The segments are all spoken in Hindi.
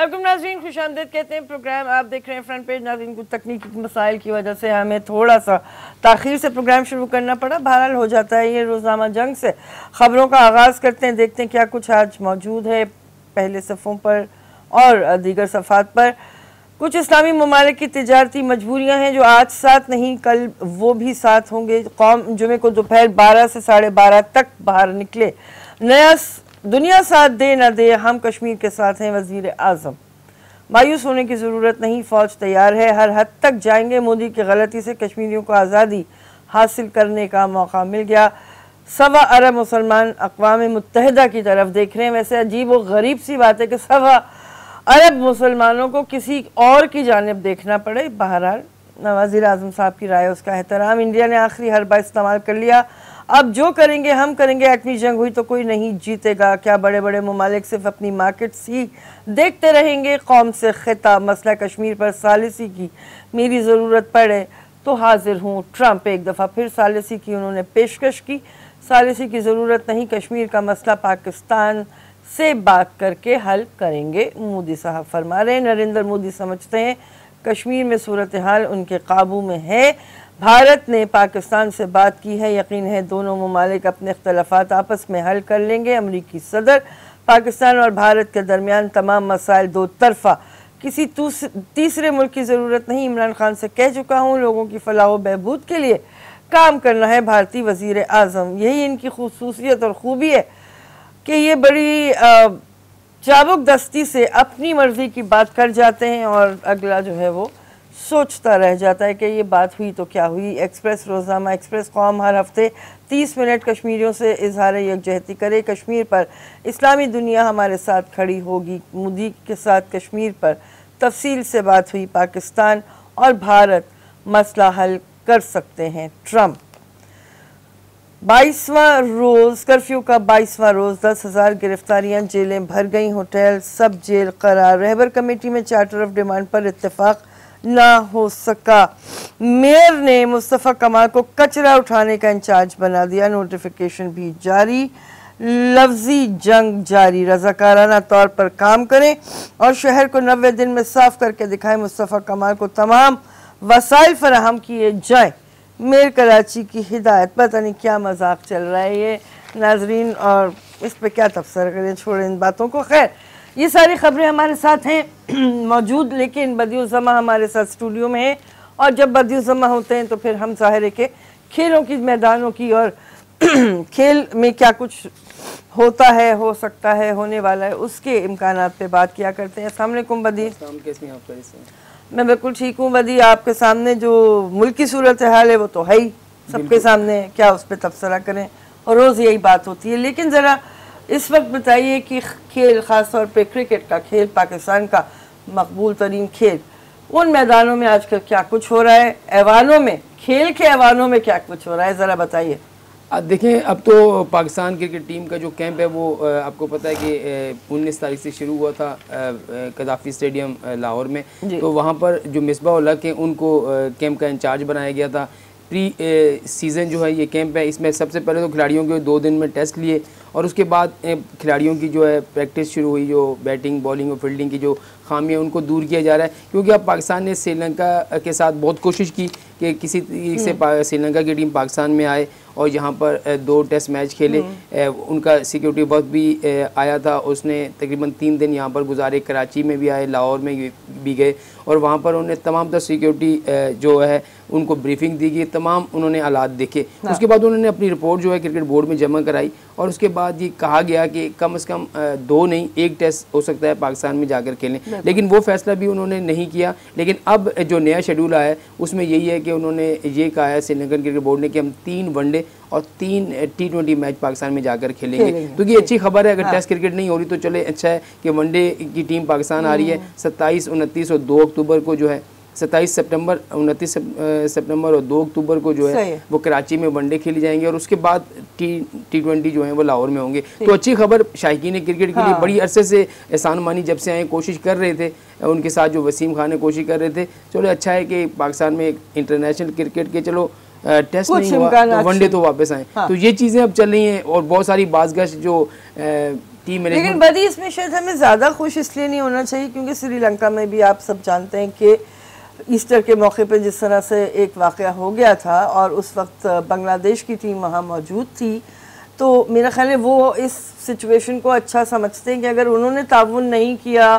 वेलकम नाज़रीन, खुशामदीद कहते हैं प्रोग्राम आप देख रहे हैं फ्रंट पेज। नाज़रीन, कुछ तकनीकी मसाइल की वजह से हमें थोड़ा सा ताख़ीर से प्रोग्राम शुरू करना पड़ा। बहरहाल हो जाता है ये। रोज़नामा जंग से ख़बरों का आगाज़ करते हैं, देखते हैं क्या कुछ आज मौजूद है पहले सफ़ों पर और दीगर सफ़ात पर। कुछ इस्लामी ममालिक की तिजारती मजबूरियाँ हैं जो आज साथ नहीं कल वो भी साथ होंगे। कौम जुमे को दोपहर 12 से 12:30 तक बाहर निकले। नया दुनिया साथ दे न दे, हम कश्मीर के साथ हैं वज़ीर आज़म। मायूस होने की ज़रूरत नहीं, फ़ौज तैयार है, हर हद तक जाएंगे। मोदी की गलती से कश्मीरियों को आज़ादी हासिल करने का मौका मिल गया। 1.25 अरब मुसलमान अक़वाम मुत्तहिदा की तरफ देख रहे हैं। वैसे अजीब व गरीब सी बात है कि 1.25 अरब मुसलमानों को किसी और की जानिब देखना पड़े। बहरहाल वज़ीर आज़म साहब की राय, उसका एहतराम। इंडिया ने आखिरी हरबा इस्तेमाल कर लिया, अब जो करेंगे हम करेंगे। एटमी जंग हुई तो कोई नहीं जीतेगा। क्या बड़े बड़े ममालिक सिर्फ अपनी मार्केट्स ही देखते रहेंगे? कौम से खिताब, मसला कश्मीर पर सालिसी की मेरी ज़रूरत पड़े तो हाजिर हूँ। ट्रंप एक दफ़ा फिर सालिसी की उन्होंने पेशकश की। सालिसी की ज़रूरत नहीं, कश्मीर का मसला पाकिस्तान से बात करके हल करेंगे, मोदी साहब फरमा रहे हैं। नरेंद्र मोदी समझते हैं कश्मीर में सूरत हाल उनके काबू में है। भारत ने पाकिस्तान से बात की है, यकीन है दोनों ममालिक अपने इख्तलाफात आपस में हल कर लेंगे। अमरीकी सदर, पाकिस्तान और भारत के दरमियान तमाम मसाइल दो तरफा, किसी तीसरे मुल्क की ज़रूरत नहीं। इमरान खान से कह चुका हूँ, लोगों की फलाह व बहबूद के लिए काम करना है। भारतीय वज़ीर आज़म, यही इनकी खुसूसियत और ख़ूबी है कि ये बड़ी चाबुक दस्ती से अपनी मर्ज़ी की बात कर जाते हैं और अगला जो है वो सोचता रह जाता है कि ये बात हुई तो क्या हुई। एक्सप्रेस, रोज़नामा एक्सप्रेस, कौम हर हफ्ते 30 मिनट कश्मीरियों से इजहार यकजहती करे। कश्मीर पर इस्लामी दुनिया हमारे साथ खड़ी होगी। मोदी के साथ कश्मीर पर तफसील से बात हुई। पाकिस्तान और भारत मसला हल कर सकते हैं। ट्रंप 22वां रोज़ कर्फ्यू का 22वां रोज़, 10,000 गिरफ्तारियां, जेलें भर गई, होटल सब जेल करार। रहबर कमेटी में चार्टर ऑफ डिमांड पर इत्तेफाक ना हो सका। मेयर ने मुस्तफ़ा कमाल को कचरा उठाने का इंचार्ज बना दिया। नोटिफिकेशन भी जारी। लफ्जी जंग जारी, रज़ाकाराना तौर पर काम करें और शहर को 90 दिन में साफ करके दिखाएं। मुस्तफ़ा कमाल को तमाम वसाइल फराहम किए जाएं, मेयर कराची की हिदायत। पता नहीं क्या मजाक चल रहा है ये नाजरीन, और इस पर क्या तबसरा करें, छोड़ें इन बातों को। खैर, ये सारी खबरें हमारे साथ हैं मौजूद, लेकिन बदियुज़्ज़मा हमारे साथ स्टूडियो में है। और जब बदियुज़्ज़मा होते हैं तो फिर हम ज़ाहिर है कि खेलों की, मैदानों की और खेल में क्या कुछ होता है, हो सकता है, होने वाला है, उसके इम्कानात पे बात किया करते हैं। अस्सलाम वालेकुम बदी। मैं बिल्कुल ठीक हूँ बदी। आपके सामने जो मुल्क की सूरत हाल है वो तो है ही, सबके सामने, क्या उस पर तबसरा करें, और रोज़ यही बात होती है। लेकिन ज़रा इस वक्त बताइए कि खेल, ख़ास तौर पे क्रिकेट का खेल, पाकिस्तान का मकबूल तरीन खेल, उन मैदानों में आजकल क्या कुछ हो रहा है? ऐवानों में, खेल के ऐवानों में क्या कुछ हो रहा है, ज़रा बताइए। देखें, अब तो पाकिस्तान क्रिकेट टीम का जो कैंप है वो आपको पता है कि 19 तारीख से शुरू हुआ था कदाफ़ी स्टेडियम लाहौर में। तो वहाँ पर जो मिसबाह उल हक हैं उनको कैंप का इंचार्ज बनाया गया था। प्री सीज़न जो है ये कैंप है, इसमें सबसे पहले तो खिलाड़ियों के 2 दिन में टेस्ट लिए और उसके बाद खिलाड़ियों की जो है प्रैक्टिस शुरू हुई। जो बैटिंग, बॉलिंग और फील्डिंग की जो खामियां उनको दूर किया जा रहा है, क्योंकि अब पाकिस्तान ने श्रीलंका के साथ बहुत कोशिश की कि किसी से श्रीलंका की टीम पाकिस्तान में आए और यहाँ पर 2 टेस्ट मैच खेले। उनका सिक्योरिटी वर्क भी आया था, उसने तकरीबन 3 दिन यहाँ पर गुजारे। कराची में भी आए, लाहौर में भी गए और वहाँ पर उन्होंने तमाम तरह सिक्योरिटी जो है उनको ब्रीफिंग दी गई, तमाम उन्होंने हालात देखे। उसके बाद उन्होंने अपनी रिपोर्ट जो है क्रिकेट बोर्ड में जमा कराई और उसके बाद ये कहा गया कि कम से कम 2 नहीं 1 टेस्ट हो सकता है पाकिस्तान में जाकर खेलें, लेकिन वो फैसला भी उन्होंने नहीं किया। लेकिन अब जो नया शेड्यूल आया है उसमें यही है कि उन्होंने ये कहा है श्रीलंकन क्रिकेट बोर्ड ने कि हम 3 वनडे और 3 T20 मैच पाकिस्तान में जाकर खेलेंगे। तो ये अच्छी खबर है। अगर टेस्ट क्रिकेट नहीं हो रही तो चले, अच्छा है कि वनडे की टीम पाकिस्तान आ रही है। 27, 29 और 2 अक्टूबर को जो है, 27 सितंबर, 29 सितंबर और 2 अक्टूबर को जो है वो कराची में वनडे खेली जाएंगे और उसके बाद T20 जो है वो लाहौर में होंगे। तो अच्छी खबर शायकीन क्रिकेट के लिए। बड़ी अरसे से एहसान मानी जब से आए कोशिश कर रहे थे, उनके साथ जो वसीम खान ने कोशिश कर रहे थे। चलो अच्छा है कि पाकिस्तान में इंटरनेशनल क्रिकेट के चलो टेस्ट नहीं हुआ तो वनडे तो वापस आए। तो ये चीज़ें अब चल रही हैं और बहुत सारी बाज़गश जो टीम लेकिन मैनेजमेंट। बदी इसमें शायद हमें ज़्यादा खुश इसलिए नहीं होना चाहिए क्योंकि श्रीलंका में भी आप सब जानते हैं कि ईस्टर के मौके पे जिस तरह से एक वाक़या हो गया था और उस वक्त बांग्लादेश की टीम वहाँ मौजूद थी, तो मेरा ख्याल है वो इस सिचुएशन को अच्छा समझते हैं कि अगर उन्होंने ताउन नहीं किया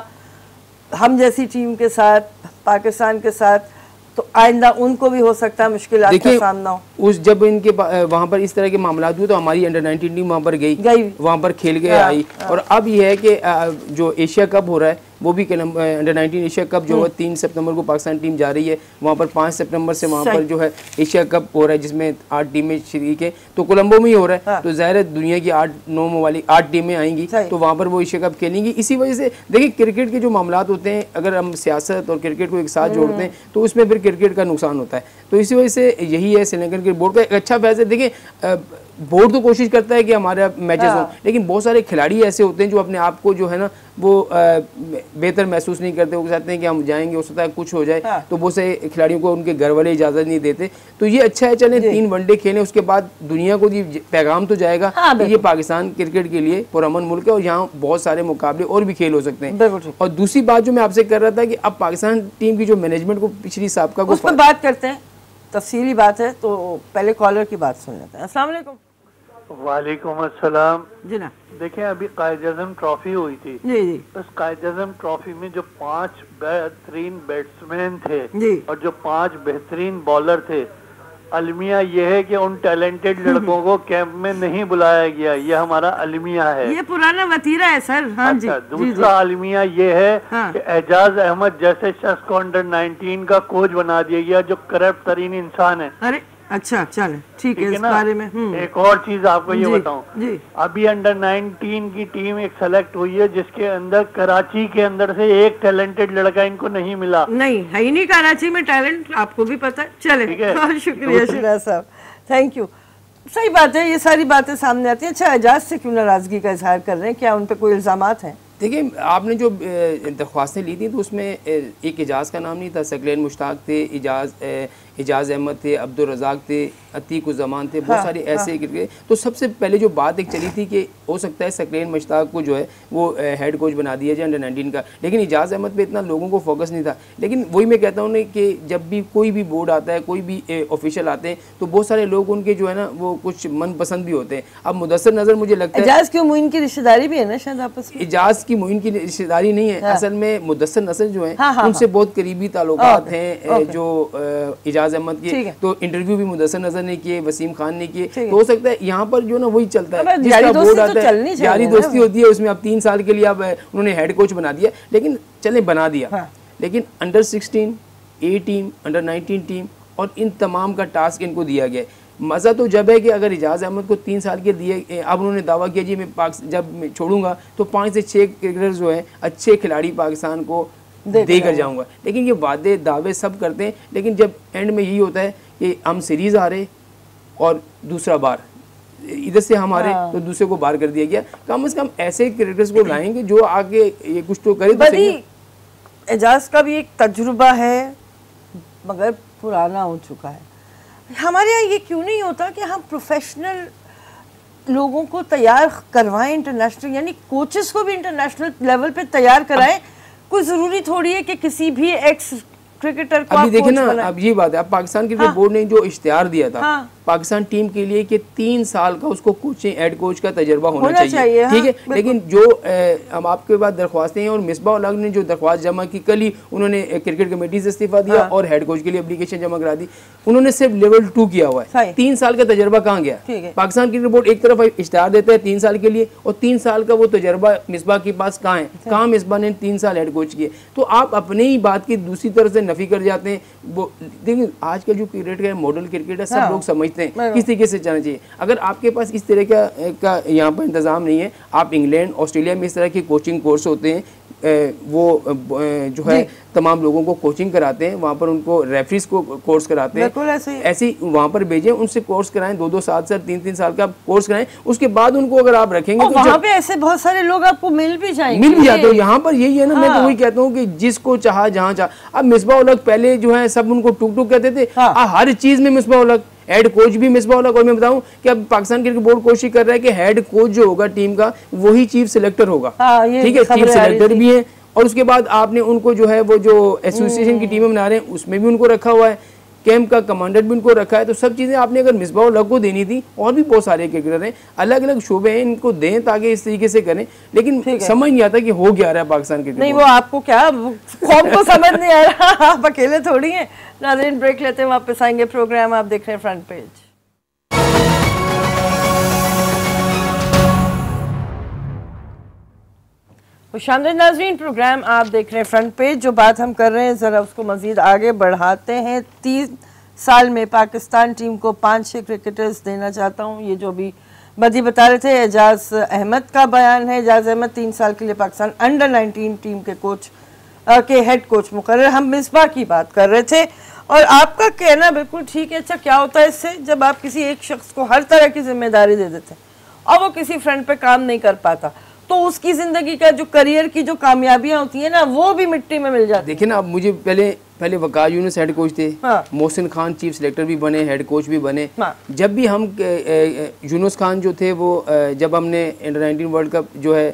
हम जैसी टीम के साथ, पाकिस्तान के साथ, तो आइंदा उनको भी हो सकता है मुश्किलात का सामना हो। उस जब इनके वहाँ पर इस तरह के मामला हुए तो हमारी अंडर-19 टीम वहाँ पर गई वहाँ पर खेल के आई। और अब यह है कि जो एशिया कप हो रहा है वो भी अंडर-19 एशिया कप जो है 3 सितंबर को पाकिस्तान टीम जा रही है, वहाँ पर 5 सितंबर से वहाँ पर जो है एशिया कप हो रहा है जिसमें 8 टीमें शरीक है, तो कोलंबो में ही हो रहा है। तो ज़ाहिर है दुनिया की 8-9 वाली 8 टीमें आएंगी तो वहाँ पर वो एशिया कप खेलेंगी। इसी वजह से देखिए क्रिकेट के जो मामला होते हैं, अगर हम सियासत और क्रिकेट को एक साथ जोड़ते हैं तो उसमें फिर क्रिकेट का नुकसान होता है। तो इसी वजह से यही है श्रीलंकन क्रिकेट बोर्ड का एक अच्छा फैसला। देखिए बोर्ड तो कोशिश करता है कि हमारे मैचेस हों, लेकिन बहुत सारे खिलाड़ी ऐसे होते हैं जो अपने आप को जो है ना वो बेहतर महसूस नहीं करते, वो चाहते हैं कि हम जाएंगे, हो सकता है कुछ हो जाए, तो बहुत से खिलाड़ियों को उनके घर वाले इजाज़त नहीं देते। तो ये अच्छा है, चलें 3 वनडे खेलें, उसके बाद दुनिया को ये पैगाम तो जाएगा कि ये पाकिस्तान क्रिकेट के लिए पुरअमन मुल्क है और यहाँ बहुत सारे मुकाबले और भी खेल हो सकते हैं। और दूसरी बात जो मैं आपसे कर रहा था कि अब पाकिस्तान टीम की जो मैनेजमेंट को पिछली साबिका को उस पर बात करते हैं, तफसीली बात है, तो पहले कॉलर की बात सुन लेते हैं। अस्सलाम वालेकुम। वालेकुम अस्सलाम। जी ना, देखिए अभी कायद-ए-आज़म ट्रॉफी हुई थी जी जी, उस कायद-ए-आज़म ट्रॉफी में जो 5 बेहतरीन बैट्समैन थे जी और जो 5 बेहतरीन बॉलर थे, अलमिया ये है कि उन टैलेंटेड लड़कों को कैंप में नहीं बुलाया गया, ये हमारा अलमिया है। ये पुराना वतीरा है सर। हाँ अच्छा, जी, दूसरा अलमिया ये है हाँ। कि एजाज अहमद जैसे शख्स को अंडर 19 का कोच बना दिया गया जो करप्ट तरीन इंसान है। अरे अच्छा, चले ठीक है, इस ना? बारे में एक और चीज आपको ये जी, बताऊं, जी। अभी अंडर 19 की टीम एक सेलेक्ट हुई है जिसके अंदर कराची के अंदर से एक टैलेंटेड लड़का इनको नहीं मिला। नहीं है ही नहीं कराची में टैलेंट, आपको भी पता है। चले, बहुत शुक्रिया शिराज साहब, थैंक यू। सही बात है, ये सारी बातें सामने आती हैं। अच्छा, एजाज से क्यों नाराजगी का इजहार कर रहे हैं, क्या उन पर कोई इल्जामात हैं? देखिए आपने जो दरख्वास्तें ली थी तो उसमें एक एजाज़ का नाम नहीं था, सकलैन मुश्ताक थे, एजाज़ अहमद थे, अब्दुल रज़ाक थे, अतीक उज़्ज़मान थे, बहुत सारे ऐसे क्रिकेट। तो सबसे पहले जो बात एक चली थी कि हो सकता है सकलैन मुश्ताक को जो है वो हेड कोच बना दिया जाए अंडर 19 का, लेकिन एजाज़ अहमद पे इतना लोगों को फोकस नहीं था। लेकिन वही मैं कहता हूँ कि जब भी कोई भी बोर्ड आता है, कोई भी ऑफिशियल आते हैं, तो बहुत सारे लोग उनके जो है ना वो कुछ मनपसंद भी होते हैं। अब मुदस्सर नज़र मुझे लगता है एजाज क्यों मुइन की रिश्तेदारी भी है ना शायद आपस में? एजाज की मुइन की रिश्तेदारी नहीं है, असल में मुदस्सर नसर जो है उनसे बहुत करीबी ताल्लुकात हैं जो एजाज अहमद के। तो इंटरव्यू भी मुदस्सर नसर ने किए, वसीम खान ने किए, तो हो सकता है यहाँ पर जो ना वही चलता है, जिसका बोर्ड आता है यारी दोस्ती होती है, उसमें अब 3 साल के लिए अब उन्होंने हेड कोच बना दिया। लेकिन चले बना दिया, लेकिन under 16, A team, under 19 team और इन तमाम का टास्क इनको दिया गया है। मज़ा तो जब है कि अगर एजाज अहमद को 3 साल के दिए, अब उन्होंने दावा किया जी मैं जब मैं छोड़ूंगा तो 5 से 6 क्रिकेटर्स जो हैं अच्छे खिलाड़ी पाकिस्तान को देकर जाऊंगा। लेकिन ये वादे दावे सब करते हैं, लेकिन जब एंड में यही होता है कि हम सीरीज़ हारे और दूसरा बार इधर से हमारे तो दूसरे को बाहर कर दिया गया। कम से कम ऐसे क्रिकेटर्स को लाएंगे जो आगे ये कुछ तो करे। तो एजाज का भी एक तजुर्बा है मगर पुराना हो चुका है। हमारे यहाँ ये क्यों नहीं होता कि हम प्रोफेशनल लोगों को तैयार करवाएं इंटरनेशनल, यानी कोचेस को भी इंटरनेशनल लेवल पे तैयार कराएं? कोई ज़रूरी थोड़ी है कि किसी भी एक्स क्रिकेटर को अभी देखें ना, अब ये बात है, अब पाकिस्तान क्रिकेट बोर्ड ने जो इश्तिहार दिया था पाकिस्तान टीम के लिए कि 3 साल का उसको कोचिंग हेड कोच का तजर्बा होना चाहिए, ठीक है। लेकिन जो हम आपके बाद दरख्वास्तें हैं और मिसबा उल हक ने जो दरख्वास्त जमा की, कल ही उन्होंने क्रिकेट कमेटी से इस्तीफा दिया और हेड कोच के लिए एप्लीकेशन जमा करा दी। उन्होंने सिर्फ लेवल 2 किया हुआ है, 3 साल का तजर्बा कहाँ गया? पाकिस्तान क्रिकेट बोर्ड एक तरफ इश्तिहार देता है 3 साल के लिए और 3 साल का वो तजर्बा मिसबा के पास कहाँ है? कहाँ मिसबा ने 3 साल हेड कोच किए? तो आप अपने ही बात की दूसरी तरफ से नफी कर जाते हैं। वो देखिए आज का जो क्रिकेट है मॉडल क्रिकेट है, सब लोग समझते हैं किस तरीके से जाना चाहिए। अगर आपके पास इस तरह का यहाँ पर इंतजाम नहीं है, आप इंग्लैंड ऑस्ट्रेलिया में इस तरह के कोचिंग कोर्स होते हैं, वो जो है तमाम लोगों को कोचिंग कराते हैं, वहाँ पर उनको रेफरीज को कोर्स कराते हैं, ऐसे ही वहाँ पर भेजें, उनसे कोर्स कराएं, 2-2 साल से 3-3 साल का कोर्स कराएं, उसके बाद उनको अगर आप रखेंगे तो वहाँ पे ऐसे बहुत सारे लोग आपको मिल भी जाएंगे, मिल भी जाते हो। यहाँ पर यही है ना, मैं तो वही कहता हूँ कि जिसको चाहा जहाँ चाहा। अब मिसबा उल हक पहले जो है सब उनको टुक टुक कहते थे, हर चीज में मिसबा उल हक, हेड कोच भी मिसबाह-उल-हक, और मैं बताऊं कि अब पाकिस्तान क्रिकेट बोर्ड कोशिश कर रहा है कि हेड कोच जो होगा टीम का वही चीफ सिलेक्टर होगा। ठीक है, चीफ सिलेक्टर भी है, और उसके बाद आपने उनको जो है वो जो एसोसिएशन की टीमें बना रहे हैं उसमें भी उनको रखा हुआ है, कैंप का कमांडर भी उनको रखा है। तो सब चीज़ें आपने अगर मिसबाह-उल-हक को देनी थी, और भी बहुत सारे क्रिकेटर हैं, अलग अलग शोबे हैं, इनको दें ताकि इस तरीके से करें, लेकिन समझ नहीं आता कि हो क्या रहा है पाकिस्तान क्रिकेट। नहीं, वो आपको क्या कौन को समझ नहीं आ रहा, आप अकेले थोड़ी हैं। नाज़रीन, ब्रेक लेते हैं, वापस आएंगे। प्रोग्राम आप देख रहे हैं फ्रंट पेज। खुशामदीद नाज़रीन, प्रोग्राम आप देख रहे हैं फ्रंट पेज। जो बात हम कर रहे हैं ज़रा उसको मज़ीद आगे बढ़ाते हैं। 3 साल में पाकिस्तान टीम को 5-6 क्रिकेटर्स देना चाहता हूँ। ये जो भी बदी बता रहे थे, एजाज अहमद का बयान है। एजाज अहमद 3 साल के लिए पाकिस्तान अंडर-19 टीम के कोच के हेड कोच मुकर्रर। हम मिसबाह की बात कर रहे थे और आपका कहना बिल्कुल ठीक है। अच्छा, क्या होता है इससे, जब आप किसी एक शख्स को हर तरह की जिम्मेदारी दे देते हैं और वो किसी फ्रंट पे काम नहीं कर पाता, तो उसकी जिंदगी का जो करियर की जो कामयाबियां होती है ना, वो भी मिट्टी में मिल जाती है। देखिए ना, अब मुझे पहले वकार यूनुस हेड कोच थे, मोहसिन खान चीफ सिलेक्टर भी बने, हेड कोच भी बने। जब भी हम यूनुस खान जो थे वो जब हमने अंडर-19 वर्ल्ड कप जो है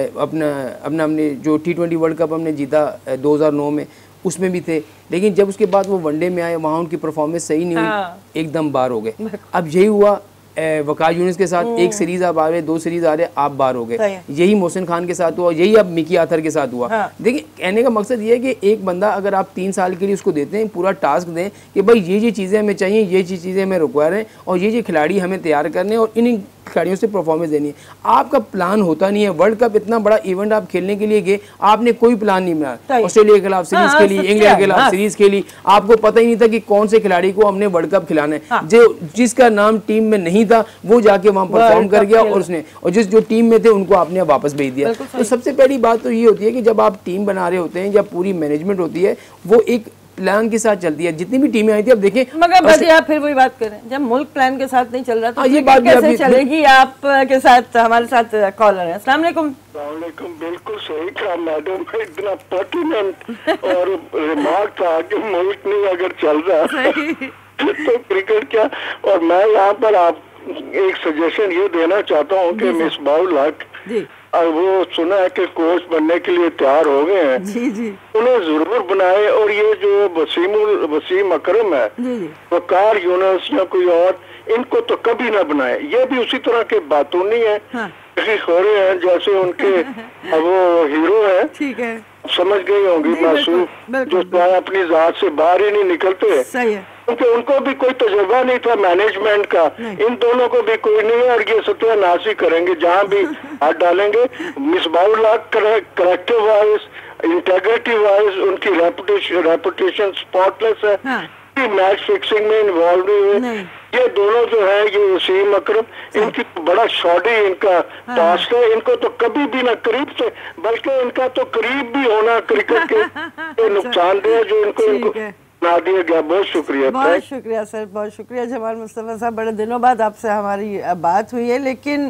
हमने जो T20 वर्ल्ड कप हमने जीता 2009 में, उसमें भी थे, लेकिन जब उसके बाद वो वनडे में आए वहाँ उनकी परफॉर्मेंस सही नहीं हुई, एकदम बाहर हो गए। अब यही हुआ वकार यूनुस के साथ, एक सीरीज आप आ रहे, 2 सीरीज आ रहे, आप बाहर हो गए। यही मोहसिन खान के साथ हुआ, यही अब मिकी आथर के साथ हुआ। देखिए, कहने का मकसद ये है कि एक बंदा अगर आप 3 साल के लिए उसको देते हैं, पूरा टास्क दें कि भाई ये चीज़ें हमें चाहिए, ये चीज़ें हमें रिक्वायर हैं, और ये खिलाड़ी हमें तैयार करने और इन खिलाड़ियों से परफॉर्मेंस देनी है। आपका प्लान होता नहीं है। वर्ल्ड कप इतना बड़ा इवेंट आप खेलने के लिए गए, आपने कोई प्लान नहीं बनाया। ऑस्ट्रेलिया के खिलाफ सीरीज खेली, इंग्लैंड के खिलाफ सीरीज खेली, आपको पता ही नहीं था कि कौन से खिलाड़ी को हमने वर्ल्ड कप खिलाना है। जो जिसका नाम टीम में नहीं था वो जाके वहां परफॉर्म कर गया, और जो टीम में थे उनको आपने वापस भेज दिया। तो सबसे पहली बात तो ये होती है कि जब आप टीम बना रहे होते हैं, जब पूरी मैनेजमेंट होती है, वो एक प्लान के साथ चलती है। जितनी भी टीमें आई थी, अब देखें, मगर बस आप फिर वही बात करें, जब मुल्क प्लान के साथ नहीं चल रहा तो ये बात कैसे चलेगी। आप के साथ हमारे साथ कॉलर है। अस्सलाम वालेकुम। बिल्कुल सही कहा मैडम, इतना पर्टिनेंट और रिमार्क था कि मुल्क नहीं अगर चल रहा तो क्रिकेट क्या। और मैं यहाँ पर आप एक सजेशन ये देना चाहता हूँ कि मिसबाह-उल-हक, और वो सुना है कि कोच बनने के लिए तैयार हो गए हैं, उन्हें जरूर बनाए। और ये जो वसीम अकरम है, वकार यूनुस या कोई और, इनको तो कभी ना बनाए। ये भी उसी तरह के बातूनी है, खोरे हैं जैसे उनके वो हीरो है, ठीक है, समझ गई होंगी मासूम, जो अपनी जात से बाहर ही नहीं निकलते। सही है, क्योंकि उनको भी कोई तजुर्बा नहीं था मैनेजमेंट का, इन दोनों को भी कोई नहीं है, और ये सत्यानाशी करेंगे जहाँ भी हाथ डालेंगे। Misbah ul Haq corrective wise, integrity wise उनकी रेपुटेशन स्पॉटलेस है, मैच फिक्सिंग में इन्वॉल्व नहीं हुए। ये दोनों जो है, ये वसीम अकरम, इनकी बड़ा शॉर्टी इनका टास्क है। इनको तो कभी भी ना करीब से, बल्कि इनका तो करीब भी होना क्रिकेट के नुकसानदेह जो इनको ना दिया गया। बहुत शुक्रिया, बहुत शुक्रिया सर, बहुत शुक्रिया। जमाल मुस्तफा साहब, बड़े दिनों बाद आपसे हमारी बात हुई है, लेकिन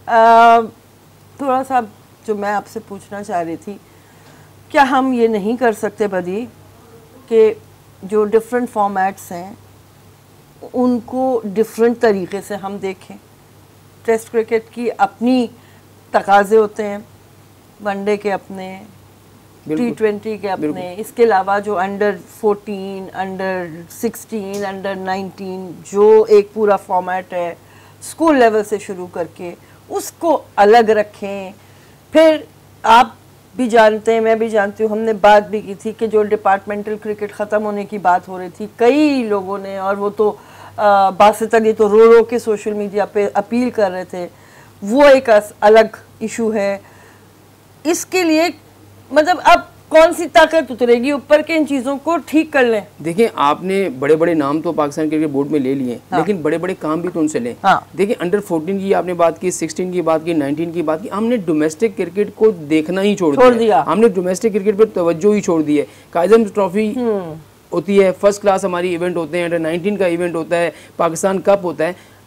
थोड़ा सा जो मैं आपसे पूछना चाह रही थी, क्या हम ये नहीं कर सकते बदी कि जो डिफरेंट फॉर्मेट्स हैं उनको डिफरेंट तरीके से हम देखें। टेस्ट क्रिकेट की अपनी तकाज़े होते हैं, वनडे के अपने, T20 के अपने, इसके अलावा जो अंडर 14, अंडर 16, अंडर 19 जो एक पूरा फॉर्मेट है स्कूल लेवल से शुरू करके, उसको अलग रखें। फिर आप भी जानते हैं, मैं भी जानती हूँ, हमने बात भी की थी कि जो डिपार्टमेंटल क्रिकेट ख़त्म होने की बात हो रही थी, कई लोगों ने, और वो तो बासितर ये तो रो के सोशल मीडिया पे अपील कर रहे थे, वो एक अलग इशू है। इसके लिए मतलब अब कौन सी ताकत उतरेगी ऊपर के इन चीज़ों को ठीक कर लें। देखिए, आपने बड़े बड़े नाम तो पाकिस्तान क्रिकेट बोर्ड में ले लिए, लेकिन बड़े बड़े काम भी तो उनसे लें। देखिए, अंडर 14 की आपने बात की, 16 की बात की, 19 की बात की, हमने डोमेस्टिक क्रिकेट को देखना ही छोड़ दिया। हमने डोमेस्टिक क्रिकेट पर तवज्जो ही छोड़ दी है। कायदम ट्रॉफी होती है, फर्स्ट क्लास हमारी इवेंट होते हैं, अंडर 19 का इवेंट होता है, पाकिस्तान कप होता है।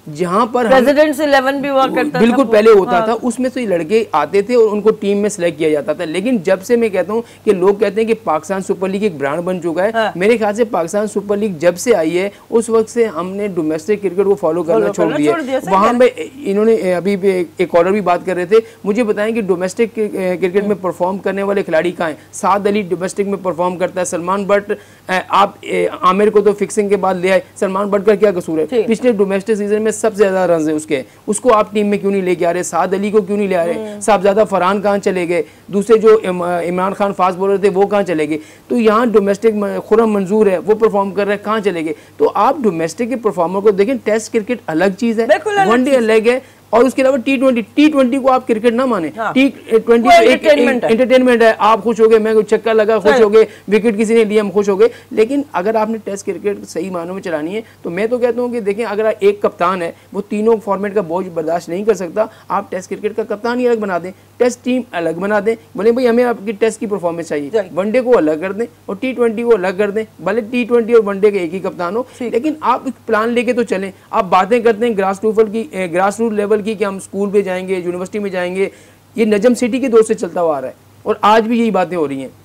जहाँ पर प्रेसिडेंट्स 11 भी हुआ करता था, बिल्कुल पहले होता था, उसमें से लड़के आते थे और उनको टीम में सिलेक्ट किया जाता था। लेकिन जब से मैं कहता हूँ कि लोग कहते हैं कि पाकिस्तान सुपर लीग एक ब्रांड बन चुका है, मेरे ख्याल से पाकिस्तान सुपर लीग जब से आई है उस वक्त से हमने डोमेस्टिक क्रिकेट को फॉलो करना छोड़ दिया। वहाँ पे इन्होंने अभी भी एक ऑर्डर भी बात कर रहे थे, मुझे बताएं कि डोमेस्टिक क्रिकेट में परफॉर्म करने वाले खिलाड़ी कहाँ हैं? साद अली डोमेस्टिक में परफॉर्म करता है, सलमान बट आप आमिर को तो फिक्सिंग के बाद ले आए, सलमान बट का क्या कसूर है? पिछले डोमेस्टिक सीजन में सबसे ज्यादा रन है उसके, उसको आप टीम में क्यों नहीं लेके आ रहे? साद अली को क्यों नहीं ले आ रहे? साहबजादा फरहान कहाँ चले गए? दूसरे जो इमरान खान फास्ट बॉलर थे वो कहाँ चले गए? तो यहाँ डोमेस्टिक खुरम मंजूर है वो परफॉर्म कर रहे हैं, कहाँ चले गए? तो आप डोमेस्टिक के परफॉर्मर को देखें, टेस्ट क्रिकेट अलग चीज है, वनडे अलग है, और उसके अलावा T20 को आप क्रिकेट ना माने, T20 एक एंटरटेनमेंट है, आप खुश हो गए, मैं कोई छक्का लगा खुश हो गए, विकेट किसी ने लिया हम खुश हो गए। लेकिन अगर आपने टेस्ट क्रिकेट सही मानों में चलानी है तो मैं तो कहता हूँ कि देखें, अगर एक कप्तान है वो तीनों फॉर्मेट का बोझ बर्दाश्त नहीं कर सकता, आप टेस्ट क्रिकेट का कप्तान ही अलग बना दें, टेस्ट टीम अलग बना दें, बोले भाई हमें आपकी टेस्ट की परफॉर्मेंस चाहिए, वनडे को अलग कर दें और T20 को अलग कर दें, भले T20 और वनडे के एक ही कप्तान हो, लेकिन आप एक प्लान लेके तो चलें। आप बातें करते हैं ग्रास रूट लेवल की कि हम स्कूल पे जाएंगे, यूनिवर्सिटी में जाएंगे, ये नजम सिटी के दौर से चलता हुआ आ रहा है और आज भी यही बातें हो रही हैं।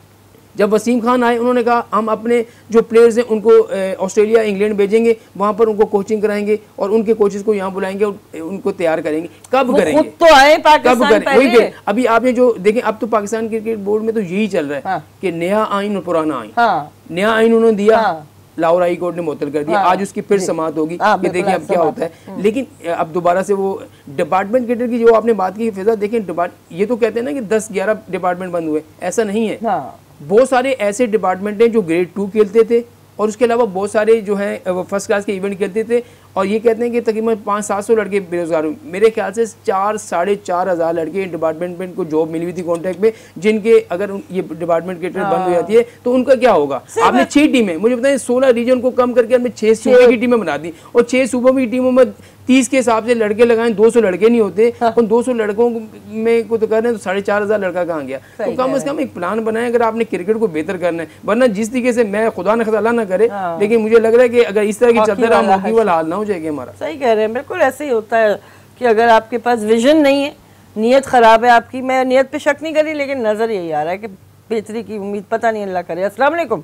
जब वसीम खान आए उन्होंने कहा हम अपने जो प्लेयर्स हैं उनको ऑस्ट्रेलिया इंग्लैंड भेजेंगे, वहां पर उनको कोचिंग कराएंगे और उनके कोचेस को यहाँ बुलाएंगे और उनको तैयार करेंगे। कब करेंगे? तो आए पाकिस्तान, कब करें? अभी आपने जो देखें, अब तो पाकिस्तान क्रिकेट बोर्ड में तो यही चल रहा है कि नया आइन और पुराना आइन। नया आइन उन्होंने दिया, लाहौर हाई कोर्ट ने मुअत्तल कर दिया, आज उसकी फिर समाअत होगी कि देखिए अब क्या होता है। लेकिन अब दोबारा से वो डिपार्टमेंट क्रिकेट की जो आपने बात की फिजा, देखें ये तो कहते हैं ना कि 10-11 डिपार्टमेंट बंद हुए, ऐसा नहीं है। बहुत सारे ऐसे डिपार्टमेंट हैं जो ग्रेड 2 खेलते थे और उसके अलावा बहुत सारे जो हैं वो फर्स्ट क्लास के इवेंट खेलते थे, और ये कहते हैं कि तकरीबन 500-700 लड़के बेरोजगार हुए। मेरे ख्याल से 4-4.5 हज़ार लड़के डिपार्टमेंट को जॉब मिली हुई थी कॉन्ट्रैक्ट में, जिनके अगर ये डिपार्टमेंट क्रिकेट बंद हो जाती है तो उनका क्या होगा? आपने 6 टीमें, मुझे बताएं 16 रीजन को कम करके हमने 6 सूबे की टीमें बना दी और 6 सूबों की टीमों में 30 के हिसाब से लड़के लगाएं, 200 लड़के नहीं होते, उन 200 लड़कों में को तो कर रहे हैं तो 4,500 लड़का कहाँ गया? तो कम से कम एक प्लान बनाए अगर आपने क्रिकेट को बेहतर करना है, वरना जिस तरीके से मैं खुदा न खास्ता ना करे, लेकिन मुझे लग रहा है कि अगर इस तरह की चलते रहा हॉकी वाला हाल ना हो जाएगा हमारा। सही कह रहे हैं, बिल्कुल ऐसे ही होता है कि अगर आपके पास विजन नहीं है, नीयत खराब है आपकी, मैं नीयत पे शक नहीं करी लेकिन नजर यही आ रहा है कि बेहतरी की उम्मीद, पता नहीं अल्लाह करे। अस्सलाम वालेकुम।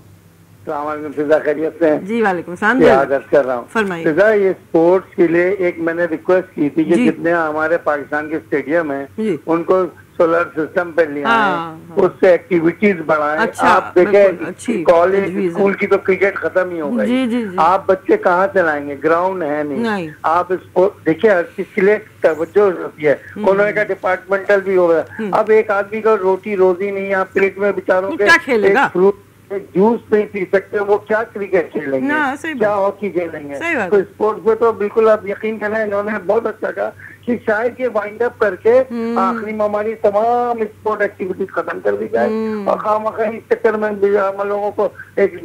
फिजा खैरियत से? जी वालेकुम सलाम। कर रहा हूँ फिजा, ये स्पोर्ट्स के लिए एक मैंने रिक्वेस्ट की थी कि जितने हमारे पाकिस्तान के स्टेडियम हैं उनको सोलर सिस्टम पे लिया है, उससे एक्टिविटीज बढ़ाएं। अच्छा, आप देखें कॉलेज स्कूल की तो क्रिकेट खत्म ही हो गई, आप बच्चे कहाँ चलाएंगे? ग्राउंड है नहीं। आप स्पोर्ट देखिए, हर चीज के लिए तवज्जो होती है, उन्होंने का डिपार्टमेंटल भी हो गया। अब एक आदमी को रोटी रोजी नहीं, आप पेट में बेचारों के फ्रूट जूस नहीं पी सकते, वो क्या क्रिकेट खेलेंगे, क्या हॉकी खेलेंगे? तो स्पोर्ट्स में तो बिल्कुल आप यकीन करें, इन्होंने बहुत अच्छा कहा कि शायद ये वाइंड अप करके आखिरी में हमारी तमाम स्पोर्ट एक्टिविटीज खत्म कर दी जाए और खामखा इस चक्कर में हम लोगों को एक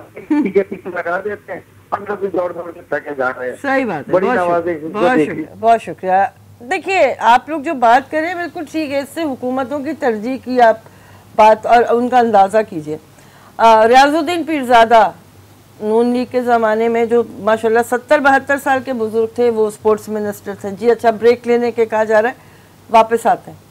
पीछे लगा देते हैं, हम लोग भी दौड़ दौड़ के थके जा रहे हैं। सही बात है, बड़ी नवाज़ें, बहुत शुक्रिया। देखिए आप लोग जो बात करें बिल्कुल ठीक है, इससे हुकूमतों की तरजीह की आप बात और उनका अंदाजा कीजिए। रियाजुद्दीन पीरजादा नून लीग के ज़माने में जो माशाल्लाह 70-72 साल के बुजुर्ग थे, वो स्पोर्ट्स मिनिस्टर थे। जी अच्छा, ब्रेक लेने के कहा जा रहा है, वापस आते हैं।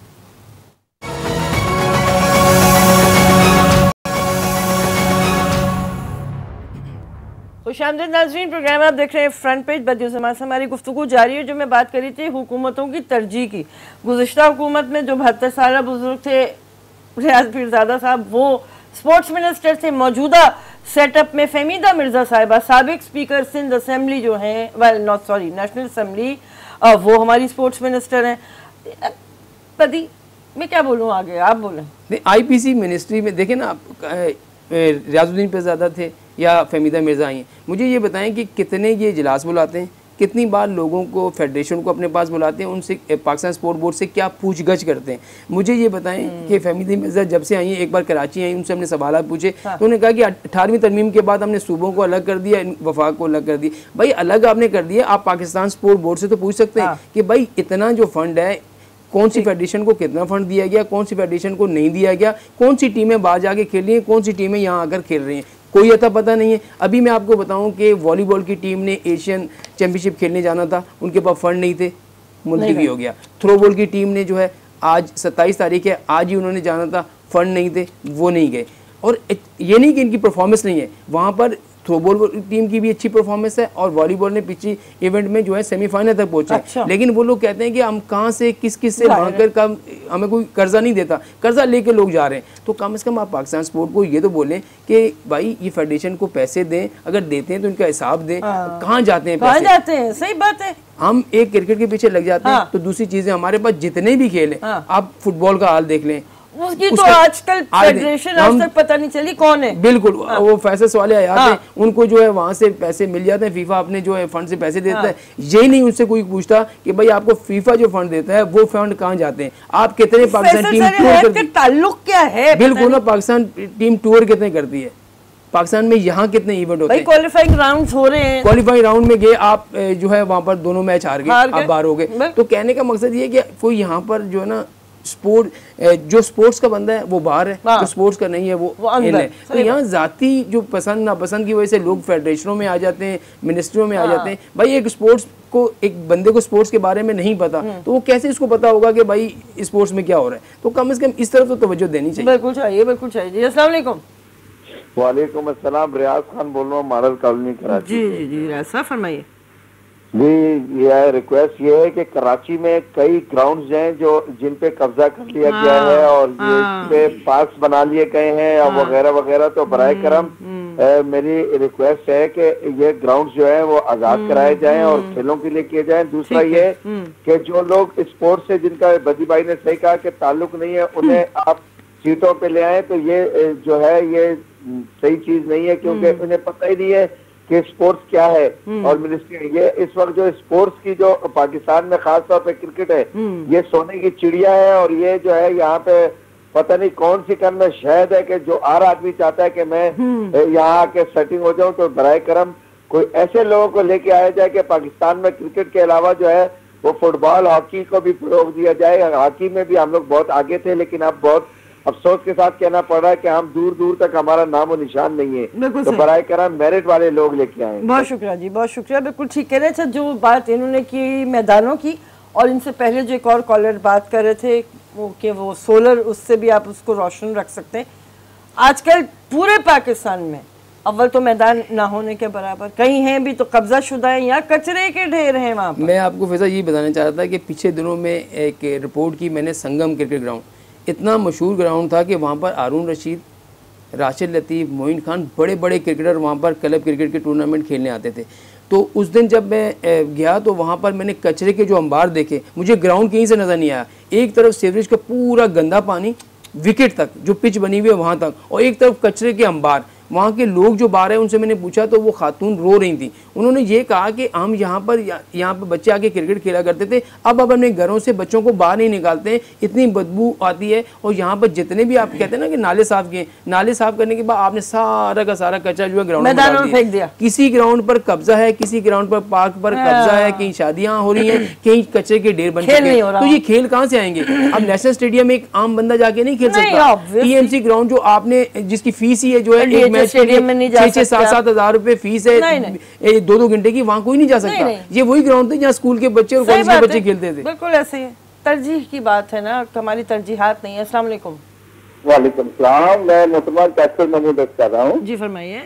खुशामदीद नाज़रीन, प्रोग्राम आप देख रहे हैं फ्रंट पेज। बदियों समाज से हमारी गुफ्तगू जारी है, जो मैं बात करी थी हुकूमतों की तरजीह की। गुज़िश्ता हुकूमत में जो 72 साल बुजुर्ग थे रियाज पीरजादा साहब, वो स्पोर्ट्स मिनिस्टर थे। मौजूदा सेटअप में फहमीदा मिर्जा साहिबा साबिक स्पीकर सिंध असेंबली जो हैं, नेशनल असेंबली, वो हमारी स्पोर्ट्स मिनिस्टर हैं। पति मैं क्या बोलूँ आगे, आप बोलें। नहीं, IPC मिनिस्ट्री में देखें ना, रियाजुद्दीन पीरजादा थे या फहमीदा मिर्जा आई हैं, मुझे ये बताएं कि कितने ये इजलास बुलाते हैं, कितनी बार लोगों को फेडरेशन को अपने पास बुलाते हैं, उनसे पाकिस्तान स्पोर्ट बोर्ड से क्या पूछगछ करते हैं। मुझे ये बताएं कि फहमीदा मिर्जा जब से आई हैं, एक बार कराची आई, उनसे हमने सवाल पूछे तो उन्होंने कहा कि 18वीं तरमीम के बाद हमने सूबों को अलग कर दिया, वफाक को अलग कर दिया। भाई अलग आपने कर दिया, आप पाकिस्तान स्पोर्ट बोर्ड से तो पूछ सकते हैं कि भाई इतना जो फंड है, कौन सी फेडरेशन को कितना फंड दिया गया, कौन सी फेडरेशन को नहीं दिया गया, कौन सी टीमें बाहर जाके खेल रही हैं, कौन सी टीमें यहाँ आकर खेल रही हैं, कोई अता पता नहीं है। अभी मैं आपको बताऊं कि वॉलीबॉल की टीम ने एशियन चैंपियनशिप खेलने जाना था, उनके पास फंड नहीं थे, मुलतवी हो गया। थ्रोबॉल की टीम ने जो है आज 27 तारीख है, आज ही उन्होंने जाना था, फंड नहीं थे, वो नहीं गए। और ये नहीं कि इनकी परफॉर्मेंस नहीं है, वहाँ पर थ्रोबॉल टीम की भी अच्छी परफॉर्मेंस है और वॉलीबॉल ने पिछली इवेंट में जो है सेमीफाइनल तक पहुंचे। अच्छा। लेकिन वो लोग कहते हैं कि हम कहाँ से किस से मांगकर कम, हमें कोई कर्जा नहीं देता, कर्जा लेके लोग जा रहे हैं। तो कम से कम आप पाकिस्तान स्पोर्ट को ये तो बोलें कि भाई ये फेडरेशन को पैसे दें, अगर देते हैं तो इनका हिसाब दें, कहाँ जाते हैं पैसे, जाते हैं। सही बात है। हम एक क्रिकेट के पीछे लग जाते हैं तो दूसरी चीजें हमारे पास जितने भी खेल हैं, आप फुटबॉल का हाल देख लें, उसकी तो आजकल फेडरेशन आज तक पता नहीं चली कौन है। बिल्कुल वो फैसल्स वाले आते हैं, उनको जो है वहां से पैसे मिल जाते हैं, फीफा अपने जो है फंड से पैसे देता है। यही नहीं उनसे कोई पूछता कि भाई आपको फीफा जो फंड देता है वो फंड कहाँ जाते हैं, आप कितने पाकिस्तान टीम टूर करती है, ताल्लुक क्या है। बिल्कुल ना, पाकिस्तान टीम टूर कितने करती है, पाकिस्तान में यहाँ कितने इवेंट होते हैं, क्वालिफाइंग राउंड्स हो रहे हैं, क्वालिफाइंग राउंड में गए आप जो है वहां पर दोनों मैच हार गए, आप बाहर हो गए। तो कहने का मकसद ये कि कोई यहाँ पर जो है ना स्पोर्ट, जो स्पोर्ट्स का बंदा है वो बाहर है, जो स्पोर्ट्स का नहीं है वो अंदर है। तो यहाँ जाती जो पसंद नापसंद की वजह से लोग फेडरेशनों में आ जाते हैं, मिनिस्ट्रियों में आ जाते हैं। भाई एक स्पोर्ट्स को, एक बंदे को स्पोर्ट्स के बारे में नहीं पता तो वो कैसे इसको पता होगा कि भाई स्पोर्ट्स में क्या हो रहा है। तो कम से कम इस तरफ तो तवज्जो देनी चाहिए। बिल्कुल चाहिए, बिल्कुल चाहिए जी। अस्सलाम वालेकुम। वालेकुम अस्सलाम, रियाज खान बोल रहा हूँ, मॉडल कॉलोनी कराची। जी जी जी रियाज साहब फरमाइए। जी ये रिक्वेस्ट ये है कि कराची में कई ग्राउंड्स हैं जो जिन पे कब्जा कर लिया गया है और जिन पे पार्क्स बना लिए गए हैं और वगैरह वगैरह। तो बराए करम मेरी रिक्वेस्ट है कि ये ग्राउंड्स जो है वो आजाद कराए जाएं और खेलों के लिए किए जाएं। दूसरा ये कि जो लोग स्पोर्ट्स से, जिनका बदी भाई ने सही कहा कि ताल्लुक नहीं है, उन्हें आप सीटों पे ले आए। तो ये जो है ये सही चीज नहीं है, क्योंकि उन्हें पता ही नहीं है कि स्पोर्ट्स क्या है। और मिनिस्ट्री ये इस वक्त जो स्पोर्ट्स की जो पाकिस्तान में खास तौर पे क्रिकेट है, ये सोने की चिड़िया है। और ये जो है यहाँ पे पता नहीं कौन सी कन में शहद है कि जो हर आदमी चाहता है कि मैं यहाँ आके सेटिंग हो जाऊं। तो बराए करम कोई ऐसे लोगों को लेके आया जाए कि पाकिस्तान में क्रिकेट के अलावा जो है वो फुटबॉल, हॉकी को भी फरोग दिया जाए। हॉकी में भी हम लोग बहुत आगे थे, लेकिन अब बहुत अफसोस के साथ कहना पड़ रहा है कि हम दूर दूर तक हमारा नाम और निशान नहीं है। तो बराए करम मेरिट वाले लोग लेके आए। बहुत शुक्रिया जी, बहुत शुक्रिया। बिल्कुल ठीक कह रहे थे। जो बात इन्होंने की मैदानों की, और इनसे पहले जो एक और कॉलर बात कर रहे थे वो कि वो सोलर, उससे भी आप उसको रोशन रख सकते हैं। आजकल पूरे पाकिस्तान में अव्वल तो मैदान ना होने के बराबर, कहीं हैं भी तो कब्जा शुदा है या कचरे के ढेर हैं वहाँ पर। मैं आपको फैजा ये बताना चाह रहा था कि पिछले दिनों में एक रिपोर्ट की मैंने, संगम क्रिकेट ग्राउंड इतना मशहूर ग्राउंड था कि वहाँ पर हारून रशीद, राशिद लतीफ़, मोइन खान, बड़े बड़े क्रिकेटर वहाँ पर क्लब क्रिकेट के टूर्नामेंट खेलने आते थे। तो उस दिन जब मैं गया तो वहाँ पर मैंने कचरे के जो अंबार देखे, मुझे ग्राउंड कहीं से नज़र नहीं आया। एक तरफ सीवरेज का पूरा गंदा पानी विकेट तक जो पिच बनी हुई है वहाँ तक, और एक तरफ कचरे के अंबार। वहाँ के लोग जो बाहर हैं उनसे मैंने पूछा तो वो खातून रो रही थी। उन्होंने ये कहा कि हम यहाँ पर बच्चे आके क्रिकेट खेला करते थे, अब अपने घरों से बच्चों को बाहर नहीं निकालते हैं, इतनी बदबू आती है। और यहाँ पर जितने भी आप कहते हैं ना कि नाले साफ किए, नाले साफ करने के बाद आपने सारा का सारा कचरा जो है ग्राउंड में फेंक दिया। किसी ग्राउंड पर कब्जा है, किसी ग्राउंड पर पार्क पर कब्जा है, कहीं शादियां हो रही हैं, कहीं कचरे के ढेर बन चुके हैं। तो ये खेल कहाँ से आएंगे? अब नेशनल स्टेडियम में एक आम बंदा जाके नहीं खेल सकता। टीएमसी ग्राउंड जो आपने, जिसकी फीस ही है जो है एक मैच स्टेडियम में नहीं जा सकता, 6-7 हज़ार रुपए फीस है 2-2 घंटे की, वहाँ कोई नहीं जा सकता। ये वही ग्राउंड थे जहाँ स्कूल के बच्चे और कॉलेज के बच्चे खेलते थे। बिल्कुल ऐसे ही तरजीह की बात है ना, हमारी तरजीहात नहीं है। अस्सलाम वालेकुम। वालेकुम सलाम, मैं मुतमन कैसर महमूद कर रहा हूँ। जी फरमाइए।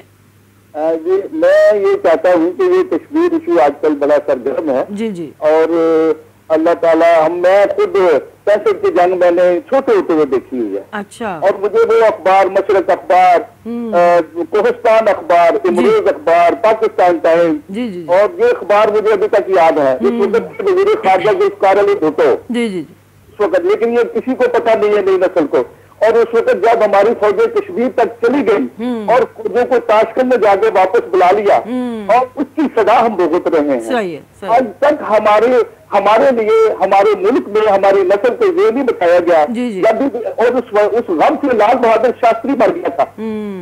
जी मैं ये चाहता हूँ कि ये कश्मीर इशू आजकल बड़ा सरगर्म है। जी जी। और अल्लाह ताला, मैं खुद 65 की जंग मैंने छोटे होते हुए देखी हुई है। अच्छा। और मुझे वो अखबार, मशरक अखबार, कोहिस्तान अखबार, इमरोज अखबार, पाकिस्तान टाइम्स, और ये अखबार मुझे अभी तक याद है। वज़ीर ख़ारजा ज़ुल्फ़िकार अली भुट्टो उस वक्त, लेकिन ये किसी को पता नहीं है नई नस्ल को। और उस वक्त जब हमारी फौजें कश्मीर तक चली गई और खुदों को ताशकंद में जाके वापस बुला लिया, और उसकी सजा हम भुगत रहे हैं। आज तक हमारे लिए, हमारे मुल्क में हमारी नस्ल को ये नहीं बताया गया। जब और उस गम से लाल बहादुर शास्त्री मर गया था।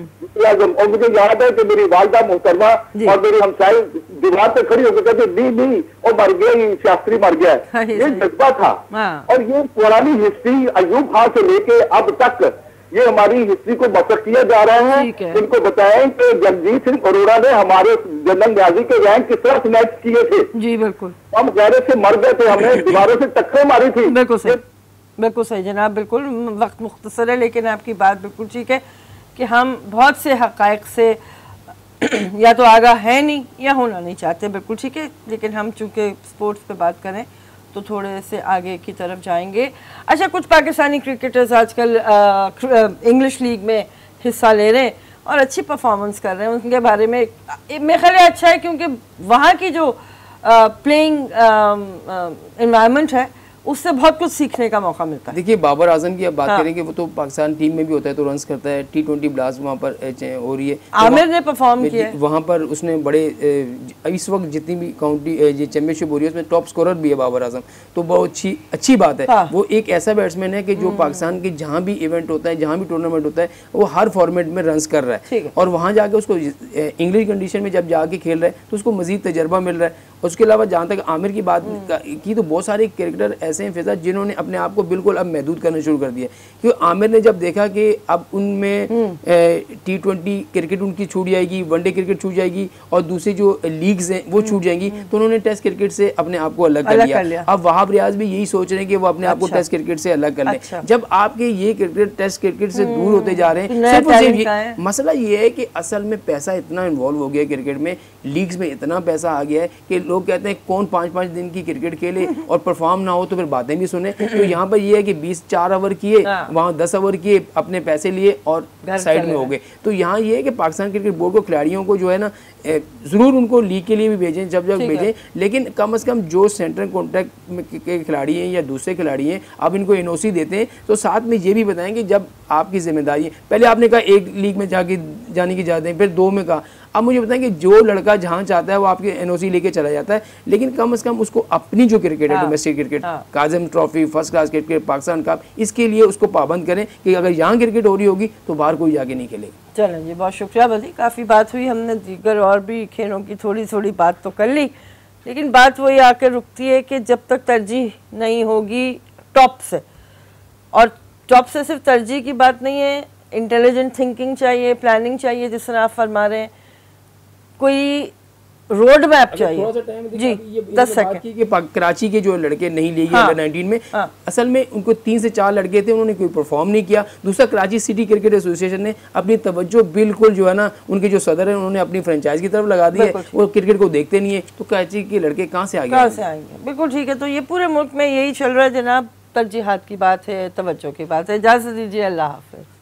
और मुझे याद है कि मेरी वालदा मोहतरमा और मेरी हमसाई दीवार पे खड़ी होकर कहते नहीं और मर गया, शास्त्री मर गया। ये जज्बा था। और ये पुरानी हिस्ट्री अयूब खान से लेके अब तक ये हमारी हिस्ट्री को बसर किया जा रहा है। इनको बताएं कि जगजीत सिंह अरोड़ा ने हमारे जनरल गाजी के रैंक किस तरह स्नैच किए थे। जी बिल्कुल, हम गहरे से मर गए थे, हमने दीवारों से टक्कर मारी थी। बिल्कुल सही जनाब, बिल्कुल वक्त मुख्तसर है लेकिन आपकी बात बिल्कुल ठीक है कि हम बहुत से हक़ाइक़ से या तो आगाह है नहीं या होना नहीं चाहते, बिल्कुल ठीक है। लेकिन हम चूँकि स्पोर्ट्स पे बात करें तो थोड़े से आगे की तरफ जाएंगे। अच्छा, कुछ पाकिस्तानी क्रिकेटर्स आजकल इंग्लिश लीग में हिस्सा ले रहे हैं और अच्छी परफॉर्मेंस कर रहे हैं, उनके बारे में मेरे ख्याल अच्छा है क्योंकि वहाँ की जो प्लेइंग एनवायरनमेंट है उससे बहुत कुछ सीखने का मौका मिलता है। देखिए, बाबर आजम की अब बात करेंगे, वो तो पाकिस्तान टीम में भी होता है तो रन्स करता है, T20 ब्लास्ट वहाँ पर हो रही है। आमिर ने परफॉर्म किया है वहाँ पर, उसने बड़े इस वक्त जितनी भी काउंटी ये चैंपियनशिप हो रही है उसमें टॉप स्कोरर भी है बाबर आजम, तो बहुत अच्छी बात है। वो एक ऐसा बैट्समैन है कि जो पाकिस्तान के जहाँ भी इवेंट होता है, जहाँ भी टूर्नामेंट होता है, वो हर फॉर्मेट में रन्स कर रहा है और वहाँ जाके उसको इंग्लिश कंडीशन में जब जाके खेल रहा है तो उसको मजीद तजर्बा मिल रहा है। उसके अलावा जहाँ तक आमिर की बात की तो बहुत सारे क्रिकेटर ऐसे हैं फिजा जिन्होंने अपने आप को बिल्कुल अब महदूद करना शुरू कर दिया, क्योंकि आमिर ने जब देखा कि अब उनमें T20 क्रिकेट उनकी छूट जाएगी, वनडे क्रिकेट छूट जाएगी और दूसरी जो लीग्स हैं वो छूट जाएंगी, तो उन्होंने टेस्ट क्रिकेट से अपने आप को अलग कर लिया। अब वहाब रियाज भी यही सोच रहे हैं कि वो अपने आप को टेस्ट क्रिकेट से अलग कर ले। जब आपके ये क्रिकेट टेस्ट क्रिकेट से दूर होते जा रहे हैं, सिर्फ मसला ये है कि असल में पैसा इतना इन्वॉल्व हो गया क्रिकेट में, लीग्स में इतना पैसा आ गया है कि लोग कहते हैं कौन 5-5 दिन की क्रिकेट खेले और परफॉर्म ना हो तो फिर बातें भी सुने। तो यहाँ पर ये है कि 24 ओवर किए, वहाँ 10 ओवर किए, अपने पैसे लिए और साइड में हो गए। तो यहाँ ये है कि पाकिस्तान क्रिकेट बोर्ड को खिलाड़ियों को जो है ना, ज़रूर उनको लीग के लिए भी भेजें जब भेजें, लेकिन कम से कम जो सेंट्रल कॉन्ट्रैक्ट के खिलाड़ी हैं या दूसरे खिलाड़ी हैं, आप इनको NOC देते हैं तो साथ में ये भी बताएं कि जब आपकी जिम्मेदारी है, पहले आपने कहा एक लीग में जाने की इजाज़त दें, फिर 2 में कहा, अब मुझे बताएं कि जो लड़का जहाँ चाहता है वो आपके NOC लेके चला जाता है, लेकिन कम से कम उसको अपनी जो क्रिकेट है, डोमेस्टिक क्रिकेट, काज़म trophy, first class cricket, Pakistan cup, इसके लिए उसको पाबंद करें कि अगर यहाँ क्रिकेट हो रही होगी तो बाहर कोई जाके नहीं खेलेगा। चलें जी, बहुत शुक्रिया बदी, काफ़ी बात हुई, हमने दीगर और भी खेलों की थोड़ी बात तो कर ली, लेकिन बात वही आकर रुकती है कि जब तक तरजीह नहीं होगी टॉप से, और टॉप से सिर्फ तरजीह की बात नहीं है, इंटेलिजेंट थिंकिंग चाहिए, प्लानिंग चाहिए, जिस तरह आप फरमा रहे हैं, कोई रोड मैप चाहिए। जी 10 सेकंड कि कराची के जो लड़के नहीं लिए अंडर 19 में, असल में उनको 3 से 4 लड़के थे, उन्होंने कोई परफॉर्म नहीं किया। दूसरा, कराची सिटी क्रिकेट एसोसिएशन ने अपनी तवज्जो बिल्कुल जो है ना, उनके जो सदर हैं उन्होंने अपनी फ्रेंचाइज की तरफ लगा दी है, वो क्रिकेट को देखते नहीं है, तो कराची के लड़के कहाँ से आएंगे? बिल्कुल ठीक है। तो ये पूरे मुल्क में यही चल रहा है जनाब, तरजीहात की बात है, तवज्जो की बात है। इजाज़त दीजिए, अल्लाह हाफ़िज़।